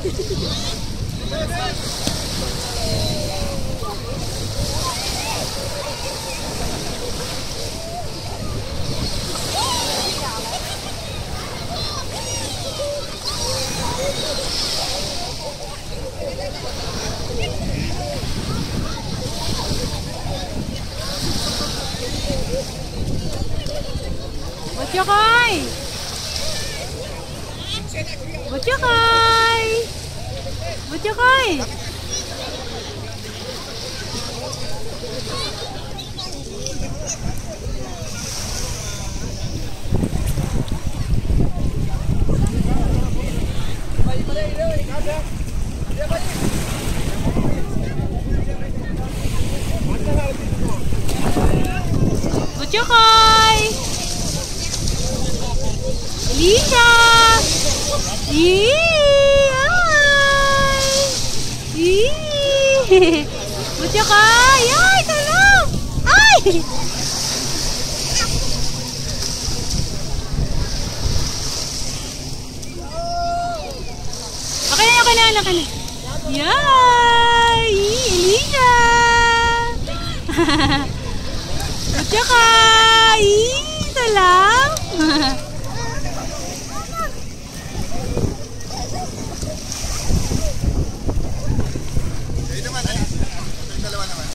Bút trước ơi. Bút trước ơi. Bút trước ơi. Bút trước ơi. Lisa. Ý. Ý. Bút trước ơi. Ay, tulong. Ay. Okay na. Yay! Elisa! Butya ka! Ito lang!